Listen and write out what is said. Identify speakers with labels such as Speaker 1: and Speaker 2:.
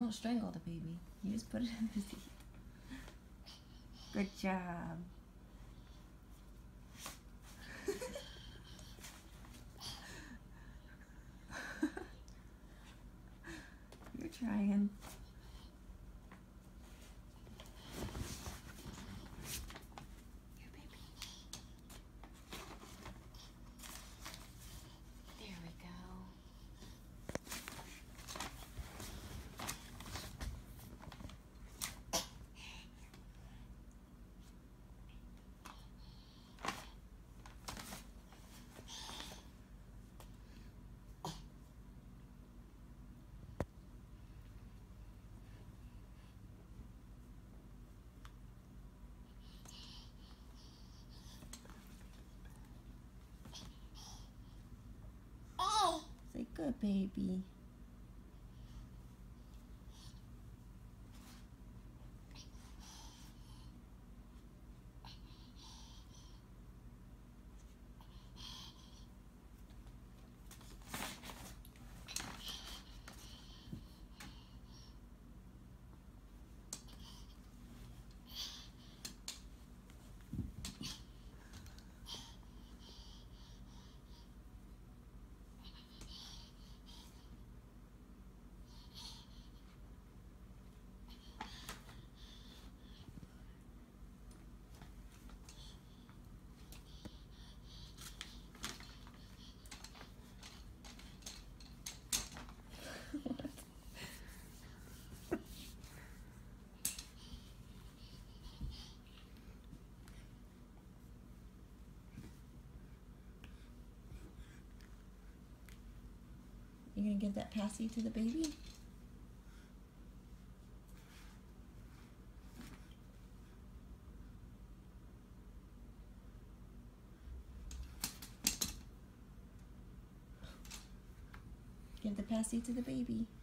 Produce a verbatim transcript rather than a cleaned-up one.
Speaker 1: Don't strangle the baby. You just put it in his teeth. Good job. You're trying. Here, baby. There we go. Say good, baby. You gonna give that passy to the baby? Give the passy to the baby.